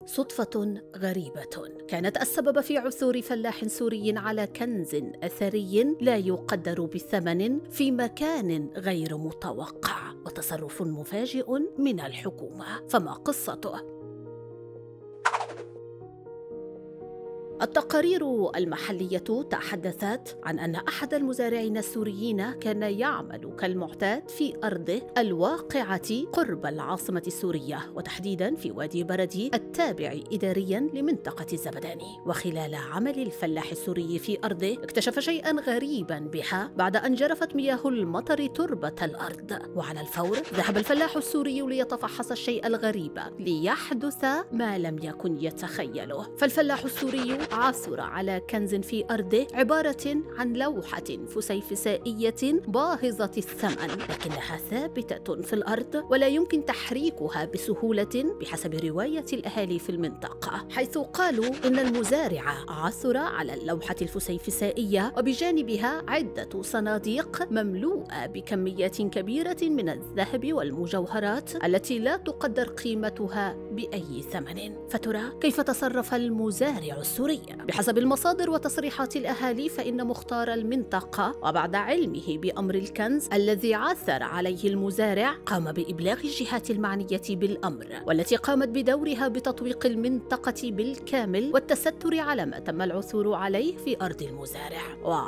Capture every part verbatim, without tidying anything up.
صدفة غريبة كانت السبب في عثور فلاح سوري على كنز أثري لا يقدر بثمن في مكان غير متوقع، وتصرف مفاجئ من الحكومة. فما قصته؟ التقارير المحلية تحدثت عن أن أحد المزارعين السوريين كان يعمل كالمعتاد في أرضه الواقعة قرب العاصمة السورية، وتحديداً في وادي بردي التابع إدارياً لمنطقة الزبداني. وخلال عمل الفلاح السوري في أرضه اكتشف شيئاً غريباً بها بعد أن جرفت مياه المطر تربة الأرض، وعلى الفور ذهب الفلاح السوري ليتفحص الشيء الغريب ليحدث ما لم يكن يتخيله. فالفلاح السوري عثر على كنز في أرضه عبارة عن لوحة فسيفسائية باهظة الثمن، لكنها ثابتة في الأرض ولا يمكن تحريكها بسهولة بحسب رواية الأهالي في المنطقة، حيث قالوا إن المزارع عثر على اللوحة الفسيفسائية وبجانبها عدة صناديق مملوءة بكميات كبيرة من الذهب والمجوهرات التي لا تقدر قيمتها بأي ثمن. فترى كيف تصرف المزارع السوري؟ بحسب المصادر وتصريحات الأهالي فإن مختار المنطقة وبعد علمه بأمر الكنز الذي عثر عليه المزارع قام بإبلاغ الجهات المعنية بالأمر، والتي قامت بدورها بتطويق المنطقة بالكامل والتستر على ما تم العثور عليه في أرض المزارع.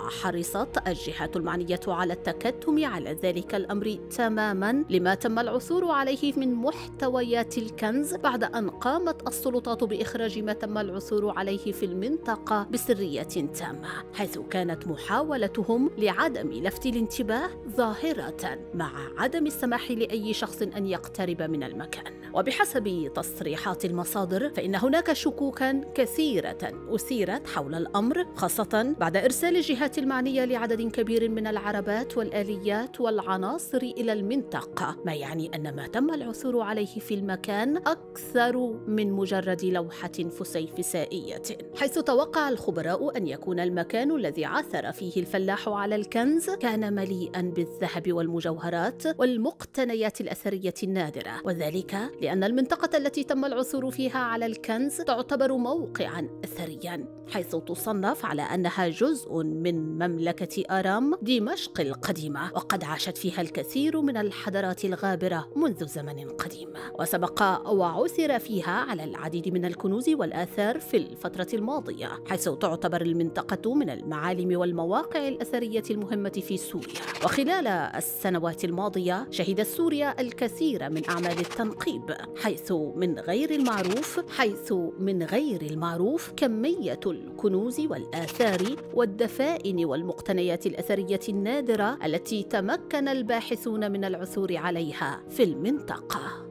وحرصت الجهات المعنية على التكتم على ذلك الأمر تماما لما تم العثور عليه من محتويات الكنز، بعد أن قامت السلطات بإخراج ما تم العثور عليه في المنطقة بسرية تامة، حيث كانت محاولتهم لعدم لفت الانتباه ظاهرة مع عدم السماح لأي شخص أن يقترب من المكان. وبحسب تصريحات المصادر فإن هناك شكوكا كثيرة أثيرت حول الأمر، خاصة بعد إرسال الجهات المعنية لعدد كبير من العربات والآليات والعناصر إلى المنطقة، ما يعني أن ما تم العثور عليه في المكان أكثر من مجرد لوحة فسيفسائية، حيث توقع الخبراء أن يكون المكان الذي عثر فيه الفلاح على الكنز كان مليئاً بالذهب والمجوهرات والمقتنيات الأثرية النادرة، وذلك لأن المنطقة التي تم العثور فيها على الكنز تعتبر موقعاً أثرياً، حيث تصنف على أنها جزء من مملكة آرام دمشق القديمة، وقد عاشت فيها الكثير من الحضارات الغابرة منذ زمن قديم، وسبق وعثر فيها على العديد من الكنوز والآثار في الفترة الماضية، حيث تعتبر المنطقة من المعالم والمواقع الأثرية المهمة في سوريا. وخلال السنوات الماضية شهدت سوريا الكثير من أعمال التنقيب، حيث من غير المعروف حيث من غير المعروف كمية الكنوز والآثار والدفائن والمقتنيات الأثرية النادرة التي تمكن الباحثون من العثور عليها في المنطقة.